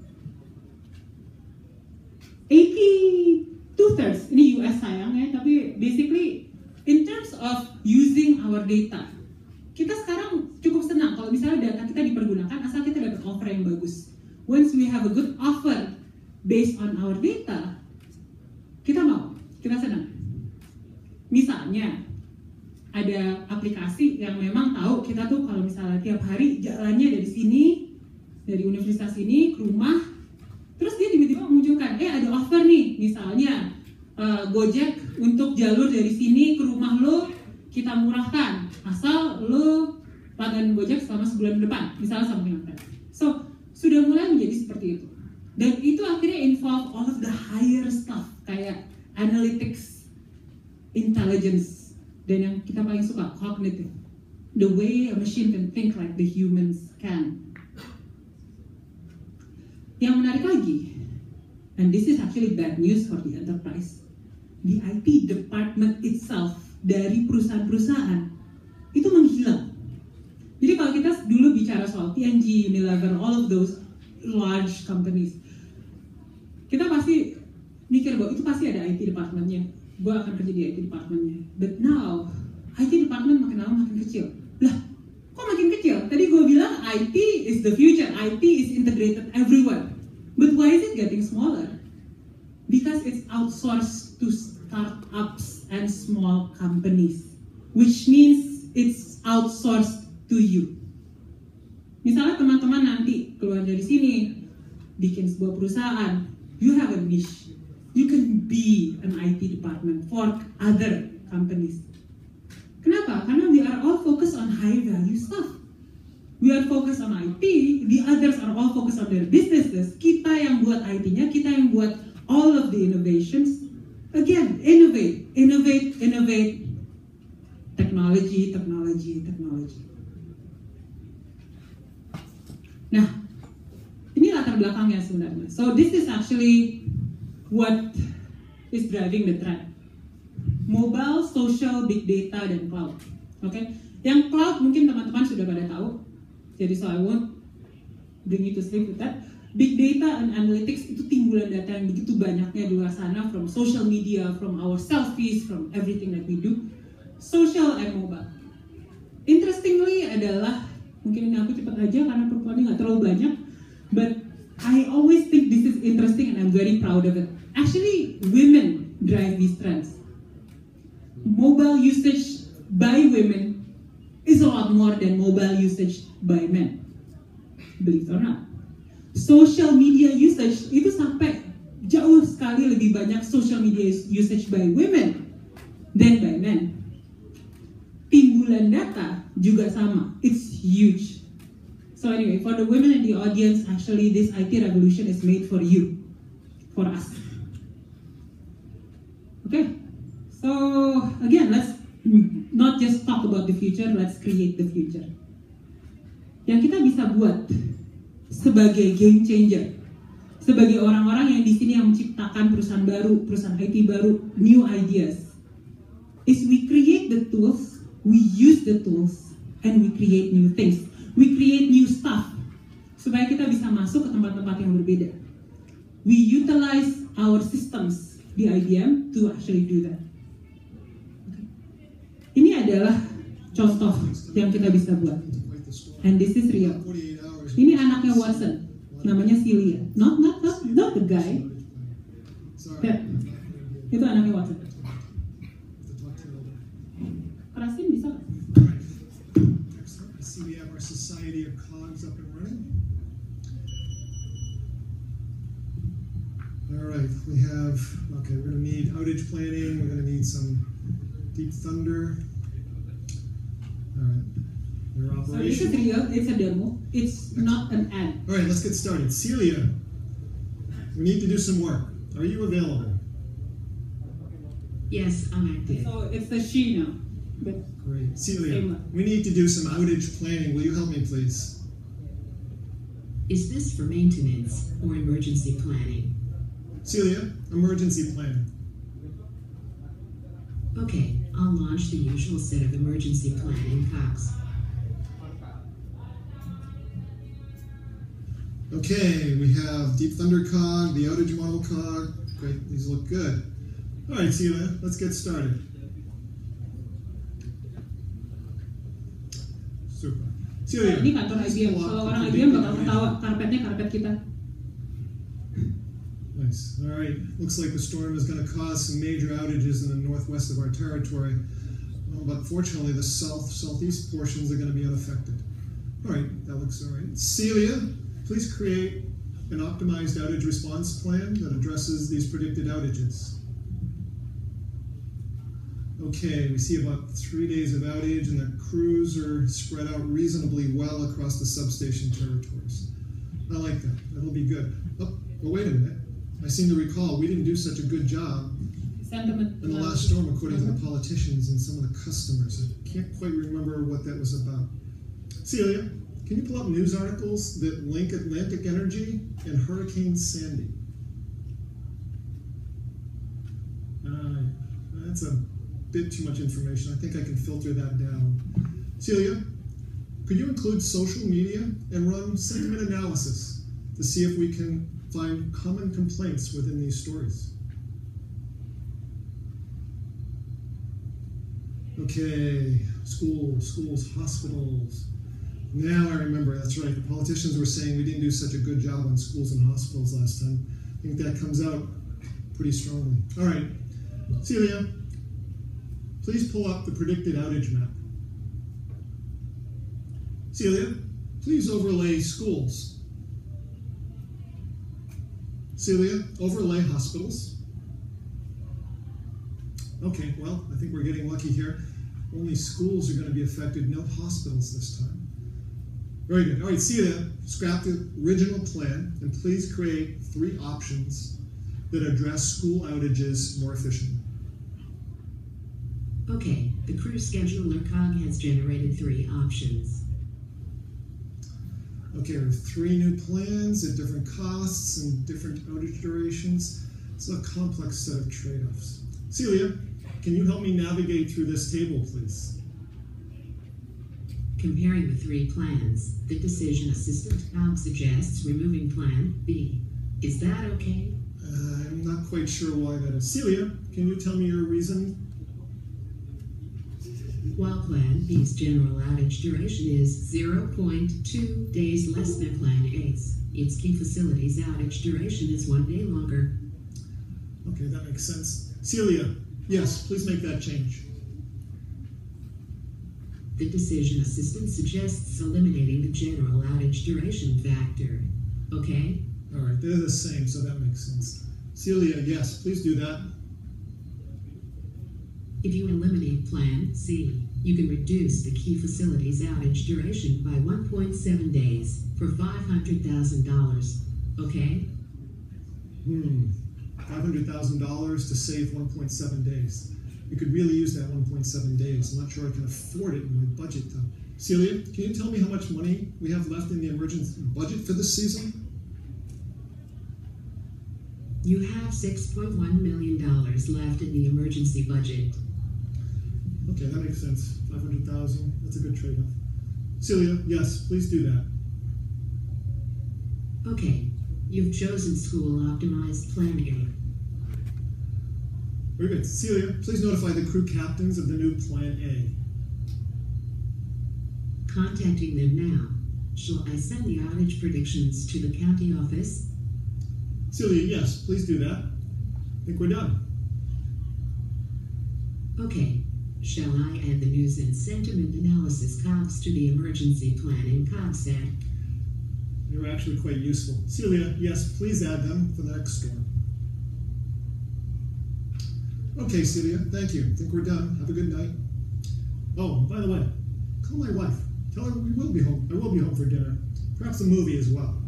82/3 ini US sayang ya, tapi basically in terms of using our data, kita sekarang cukup senang kalau misalnya data kita dipergunakan asal kita dapat offer yang bagus. Once we have a good offer based on our data, kita mau, kita senang. Misalnya, ada aplikasi yang memang tahu kita tuh kalau misalnya tiap hari jalannya dari sini, dari universitas ini ke rumah, terus dia tiba-tiba memunculkan, ada offer nih, misalnya Gojek untuk jalur dari sini ke rumah lo kita murahkan, asal lo langganan Gojek selama sebulan depan, misalnya something like that. So, sudah mulai menjadi seperti itu. Dan itu akhirnya involve all of the higher stuff, kayak analytics, intelligence, dan yang kita paling suka, cognitive. The way a machine can think like the humans can. Yang menarik lagi, and this is actually bad news for the enterprise, the IT department itself dari perusahaan-perusahaan itu menghilang. Jadi kalau kita dulu soal P&G, Unilever, all of those large companies, kita pasti mikir bahwa itu pasti ada IT departmentnya. Gue akan kerja di IT departmentnya. But now, IT department makin lama makin kecil. Lah, kok makin kecil? Tadi gue bilang IT is the future. IT is integrated everywhere. But why is it getting smaller? Because it's outsourced to startups and small companies, which means it's outsourced to you. Misalnya teman-teman nanti keluar dari sini, bikin sebuah perusahaan, you have a niche. You can be an IT department for other companies. Kenapa? Karena we are all focused on high value stuff. We are focused on IT, the others are all focused on their businesses. Kita yang buat IT-nya, kita yang buat all of the innovations. Again, innovate. Technology. Nah, ini latar belakangnya sebenarnya. So this is actually what is driving the trend. Mobile, social, big data, dan cloud. Oke, yang cloud mungkin teman-teman sudah pada tahu. Jadi so I won't bring you to sleep with that. Big data and analytics itu timbulan data yang begitu banyaknya di luar sana, from social media, from our selfies, from everything that we do. Social and mobile. Interestingly adalah, mungkin ini aku cepat aja karena perempuannya nggak terlalu banyak, but I always think this is interesting and I'm very proud of it. Actually, women drive these trends. Mobile usage by women is a lot more than mobile usage by men. Believe it or not. Social media usage itu sampai jauh sekali lebih banyak social media usage by women than by men. Timbulan data juga sama. It's huge. So anyway, for the women in the audience, actually this IT revolution is made for you, for us. Okay, so again, let's not just talk about the future, let's create the future. Yang kita bisa buat sebagai game changer, sebagai orang-orang yang di sini yang menciptakan perusahaan baru, perusahaan IT baru, new ideas, is we create the tools, we use the tools, and we create new things. We create new stuff supaya kita bisa masuk ke tempat-tempat yang berbeda. We utilize our systems di IBM to actually do that. Okay. Ini adalah contoh yang kita bisa buat. And this is real. Ini anaknya Watson, namanya Celia. Not the guy. That, itu anaknya Watson. Kerasin bisa? I see we have our Society of Cogs up and running. All right, we have, okay, we're gonna need outage planning, we're gonna need some Deep Thunder. All right, your So this is operation. real, it's a demo, it's not an ad. All right, let's get started. Celia, we need to do some work. Are you available? Yes, I'm active. So it's a she now. But Great. Celia, Same. we need to do some outage planning. Will you help me, please? Is this for maintenance or emergency planning? Celia, emergency planning. Okay, I'll launch the usual set of emergency planning cogs. Okay, we have Deep Thunder cog, the outage model cog. Great, these look good. All right, Celia, let's get started. Super. Celia. ini kantor IBM, kalau orang IBM bakal ketawa, karpetnya karpet kita. Nice. All right. Looks like the storm is going to cause some major outages in the northwest of our territory. Well, but fortunately, the southeast portions are going to be unaffected. All right. That looks all right. Celia, please create an optimized outage response plan that addresses these predicted outages. Okay, we see about 3 days of outage, and the crews are spread out reasonably well across the substation territories. I like that. That'll be good. Oh, but wait a minute. I seem to recall we didn't do such a good job Sentiment. in the last storm, according to the politicians and some of the customers. I can't quite remember what that was about. Celia, can you pull up news articles that link Atlantic Energy and Hurricane Sandy? That's a bit too much information. I think I can filter that down. Celia, could you include social media and run sentiment analysis to see if we can find common complaints within these stories? Okay, schools, hospitals. Now I remember, that's right, the politicians were saying we didn't do such a good job on schools and hospitals last time. I think that comes out pretty strongly. All right, Celia, please pull up the predicted outage map. Celia, please overlay schools. Celia, overlay hospitals. Okay, well, I think we're getting lucky here. Only schools are going to be affected, no hospitals this time. Very good. All right, Celia, scrap the original plan and please create 3 options that address school outages more efficiently. Okay, the crew scheduler cog has generated 3 options. Okay, we have 3 new plans at different costs and different outage durations. It's a complex set of trade-offs. Celia, can you help me navigate through this table, please? Comparing the 3 plans, the decision assistant cog suggests removing plan B. Is that okay? I'm not quite sure why that is. Celia, can you tell me your reason? While plan B's general outage duration is 0.2 days less than plan A's, its key facilities outage duration is 1 day longer. Okay, that makes sense. Celia, yes, please make that change. The decision assistant suggests eliminating the general outage duration factor. Okay? All right, they're the same, so that makes sense. Celia, yes, please do that. If you eliminate plan C, you can reduce the key facilities outage duration by 1.7 days for $500,000. Okay? $500,000 to save 1.7 days. You could really use that 1.7 days. I'm not sure I can afford it in my budget, though. Celia, can you tell me how much money we have left in the emergency budget for this season? You have $6.1 million left in the emergency budget. Okay, that makes sense. 500,000. That's a good trade-off. Celia, yes, please do that. Okay, you've chosen school optimized plan A. Very good. Celia, please notify the crew captains of the new plan A. Contacting them now. Shall I send the outage predictions to the county office? Celia, yes, please do that. I think we're done. Okay. Shall I add the news and sentiment analysis cogs to the emergency planning cog set? They were actually quite useful. Celia, yes, please add them for the next storm. Okay, Celia, thank you. I think we're done. Have a good night. Oh, by the way, call my wife. Tell her we will be home. I will be home for dinner. Perhaps a movie as well.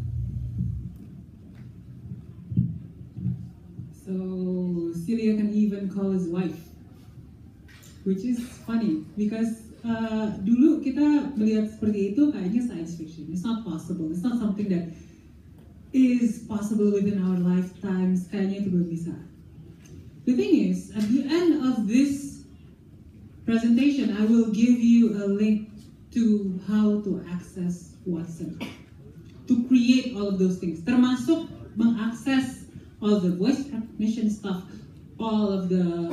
So Celia can even call his wife, which is funny because dulu kita melihat seperti itu kayaknya science fiction. It's not possible. It's not something that is possible within our lifetimes. Kayaknya itu belum bisa. The thing is, at the end of this presentation, I will give you a link to how to access Watson, to create all of those things, termasuk mengakses all the voice recognition stuff, all of the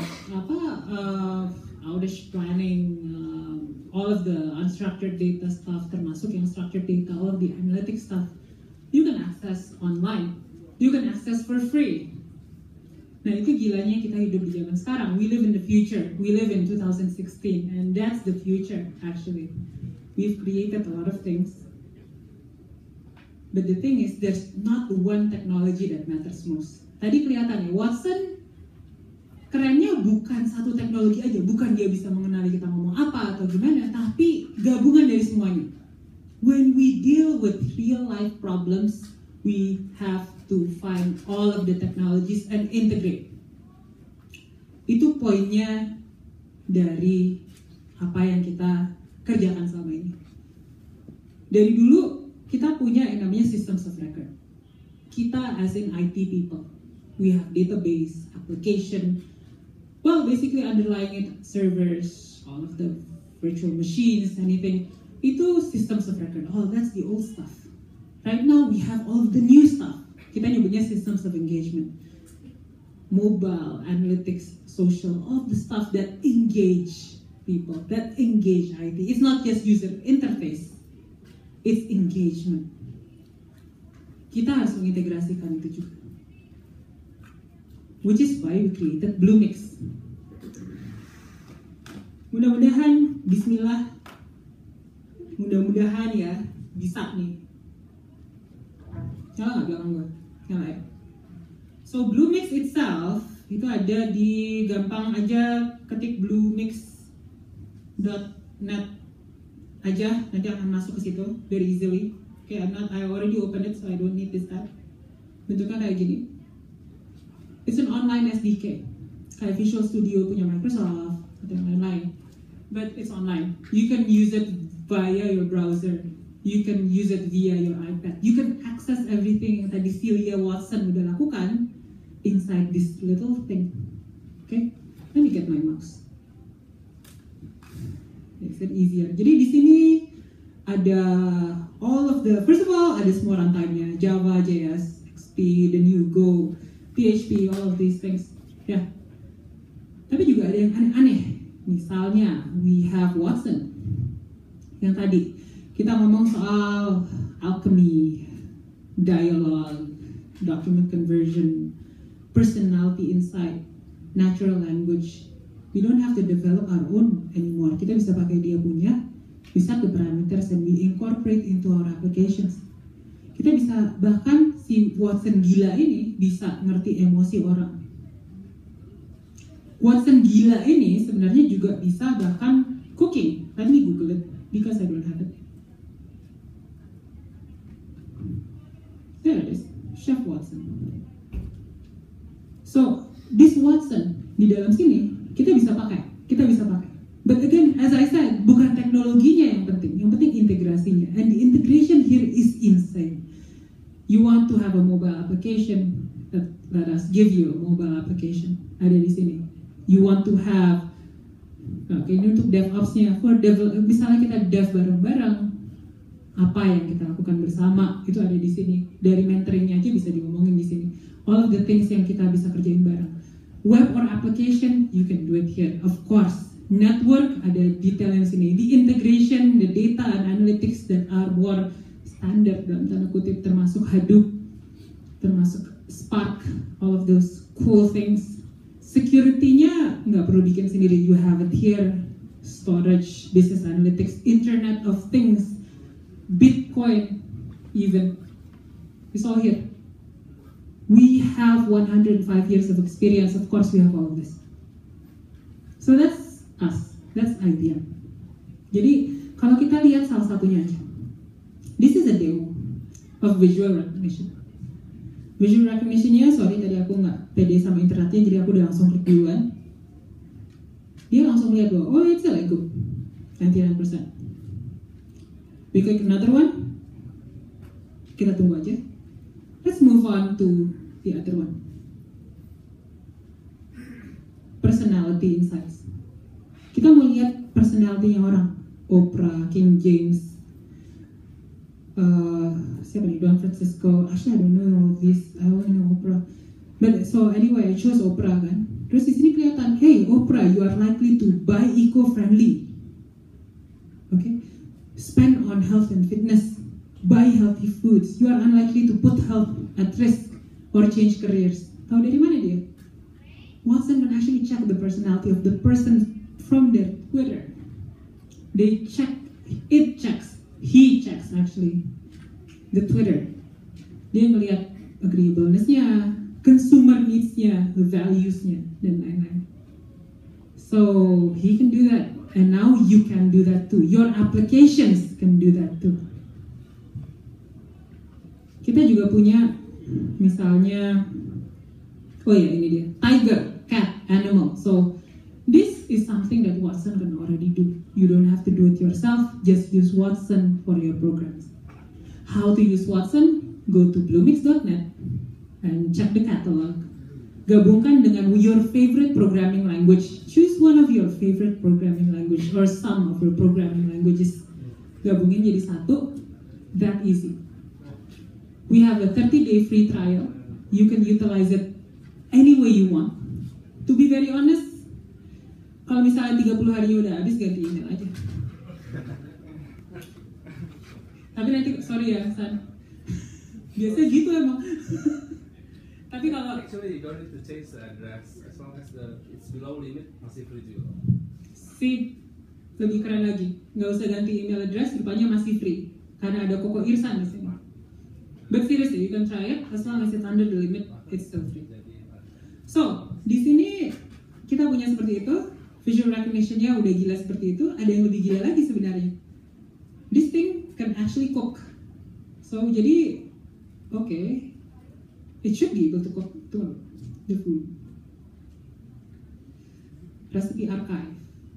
outage planning, all of the unstructured data stuff, termasuk yang structured data, all of the analytic stuff, you can access online. You can access for free. Nah, itu gilanya kita hidup di zaman sekarang. We live in the future. We live in 2016, and that's the future, actually. We've created a lot of things. But the thing is, there's not one technology that matters most. Tadi kelihatan ya, Watson kerennya bukan satu teknologi aja, bukan dia bisa mengenali kita ngomong apa atau gimana, tapi gabungan dari semuanya. When we deal with real life problems, we have to find all of the technologies and integrate. Itu poinnya dari apa yang kita kerjakan selama ini. Dari dulu kita punya yang namanya systems of record. Kita as in IT people, we have database, application, well basically underlying it, servers, all of the virtual machines, anything. Itu systems of record. Oh, that's the old stuff. Right now we have all of the new stuff. Kita nyebutnya systems of engagement. Mobile, analytics, social, all the stuff that engage people, that engage IT. It's not just user interface, it's engagement. Kita harus mengintegrasikan itu juga. Which is why we created Bluemix. Mudah-mudahan, bismillah, mudah-mudahan ya, bisa nih. Nyala nggak belakang gue? Nyala ya? So Bluemix itself, itu ada di, gampang aja ketik bluemix.net aja, nanti akan masuk ke situ very easily. Okay, I already opened it, so I don't need this tab. Bentuknya kayak gini. It's an online SDK, kayak Visual Studio punya Microsoft atau yang lain-lain. But it's online. You can use it via your browser. You can use it via your iPad. You can access everything yang tadi Celia Watson udah lakukan inside this little thing. Okay, let me get my mouse. Makes it easier. Jadi di sini ada all of the, first of all ada semua runtime-nya, Java, JS, XP, the new Go, PHP, all of these things. Ya. Tapi juga ada yang aneh-aneh. Misalnya, we have Watson. Yang tadi kita ngomong soal alchemy, dialogue, document conversion, personality insight, natural language. We don't have to develop our own anymore. Kita bisa pakai dia punya, bisa the parameters and we incorporate into our applications. Kita bisa, bahkan si Watson gila ini bisa ngerti emosi orang. Watson gila ini sebenarnya juga bisa bahkan cooking. Let me Google it because I don't have it. There it is, Chef Watson. So this Watson di dalam sini kita bisa pakai. But again, as I said, bukan teknologinya yang penting integrasinya. And the integration here is insane. You want to have a mobile application, let us give you a mobile application. Ada di sini. You want to have, ini untuk DevOps-nya, for misalnya kita dev bareng-bareng, apa yang kita lakukan bersama, itu ada di sini. Dari mentoringnya aja bisa diomongin di sini. All of the things yang kita bisa kerjain bareng. Web or application, you can do it here, of course. Network, ada detail yang sini. The integration, the data and analytics that are more standard dalam tanda kutip, termasuk Hadoop, termasuk Spark, all of those cool things. Security-nya nggak perlu bikin sendiri, you have it here. Storage, business analytics, Internet of Things, Bitcoin, even. It's all here. We have 105 years of experience. Of course, we have all of this. So that's us. That's IBM. Jadi kalau kita lihat salah satunya aja. This is a demo of visual recognition. Visual recognition-nya, sorry tadi aku nggak pede sama internetnya, jadi aku udah langsung klik duluan. Dia langsung lihat bahwa, oh it's a Lego, 99%. We click another one. Kita tunggu aja. Let's move on to the other one. Personality insights. Kita mau lihat personality-nya orang. Oprah, King James, siapa nih, Don Francisco. Actually I don't know this, I only know Oprah. But so anyway, I chose Oprah kan. Terus di sini kelihatan, hey Oprah, you are likely to buy eco-friendly. Okay, spend on health and fitness, buy healthy foods. You are unlikely to put health at risk or change careers. Tahu dari mana dia? Watson can actually check the personality of the person from their Twitter. They check, it checks, he checks actually the Twitter. Dia ngelihat agreeableness-nya, consumer needs-nya, values-nya, dan lain-lain. So he can do that, and now you can do that too. Your applications can do that too. Kita juga punya, misalnya, oh ya ini dia, tiger, cat, animal. So this is something that Watson can already do. You don't have to do it yourself, just use Watson for your programs. How to use Watson? Go to bluemix.net and check the catalog. Gabungkan dengan your favorite programming language. Choose one of your favorite programming language or some of your programming languages. gabungin jadi satu, that easy. We have a 30-day free trial. You can utilize it any way you want. To be very honest, kalau misalnya 30 harinya udah habis, ganti email aja. Tapi nanti, sorry ya, San. Biasanya gitu emang. Tapi kalau Actually, you don't need to change the address as long as it's below limit, masih free juga. si lebih keren lagi, nggak usah ganti email address, depannya masih free karena ada Koko Irsan di sini. But seriously, you can try it as long as it's under the limit, it's still free. So di sini kita punya seperti itu, visual recognition-nya udah gila seperti itu. Ada yang lebih gila lagi sebenarnya. This thing can actually cook. So jadi, okay, it should be able to cook the food. Recipe archive.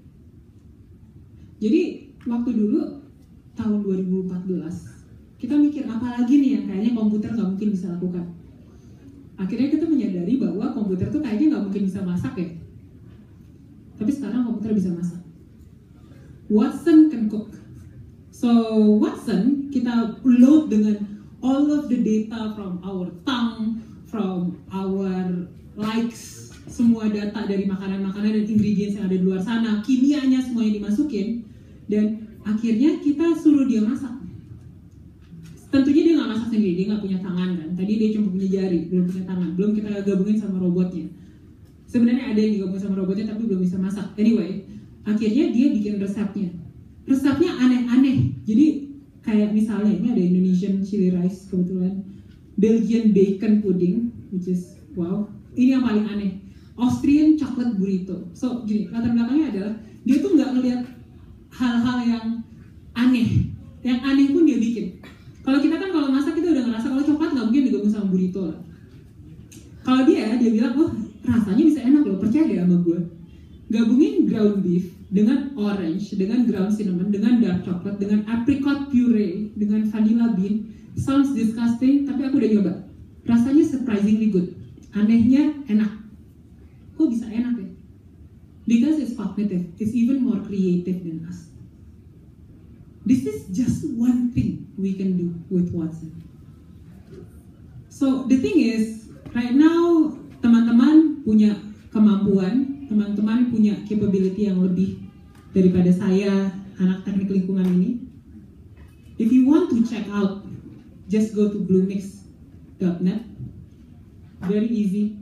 Jadi waktu dulu tahun 2014 kita mikir apa lagi nih yang kayaknya komputer nggak mungkin bisa lakukan. Akhirnya kita menyadari bahwa komputer tuh kayaknya nggak mungkin bisa masak ya. Tapi sekarang komputer bisa masak. Watson can cook. So Watson kita load dengan all of the data from our tongue, from our likes, semua data dari makanan-makanan dan ingredients yang ada di luar sana, kimianya semuanya dimasukin, dan akhirnya kita suruh dia masak. Tentunya dia nggak masak sendiri, dia nggak punya tangan kan. Tadi dia cuma punya jari, belum punya tangan. Belum kita gabungin sama robotnya. Sebenarnya ada yang digabungin sama robotnya tapi belum bisa masak. Anyway, akhirnya dia bikin resepnya. Resepnya aneh-aneh. Jadi kayak misalnya ini ada Indonesian chili rice kebetulan, Belgian bacon pudding, which is wow. Ini yang paling aneh. Austrian chocolate burrito. So gini, latar belakangnya adalah dia tuh nggak ngeliat hal-hal yang aneh. Yang aneh pun dia bikin. Kalau kita kan kalau masak kita udah ngerasa kalau coklat nggak mungkin digabung sama burrito lah. Kalau dia bilang, oh rasanya bisa enak loh, percaya deh sama gue. Gabungin ground beef dengan orange, dengan ground cinnamon, dengan dark chocolate, dengan apricot puree, dengan vanilla bean. Sounds disgusting, tapi aku udah nyoba. Rasanya surprisingly good. Anehnya enak. Kok bisa enak ya? Because it's cognitive, it's even more creative than us. This is just one thing we can do with Watson. So the thing is, right now teman-teman punya kemampuan, teman-teman punya capability yang lebih daripada saya, anak teknik lingkungan ini. If you want to check out, just go to bluemix.net. Very easy.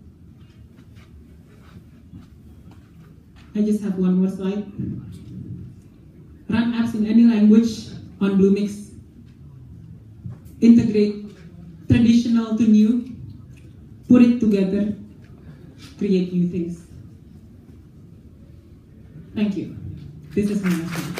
I just have one more slide. Run apps in any language on Bluemix. Integrate traditional to new. Put it together. Create new things. Thank you. This is my message.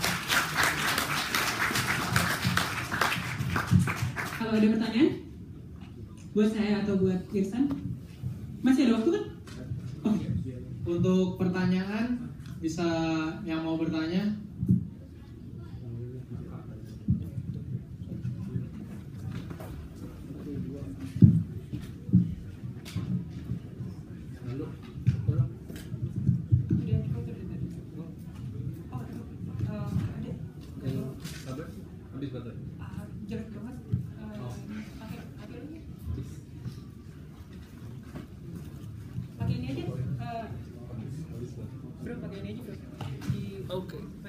Kalau ada pertanyaan buat saya atau buat Irsan, masih ada waktu kan? Oh. Untuk pertanyaan bisa yang mau bertanya. Pakai ini aja, bro. Pakai ini aja, bro. Oke.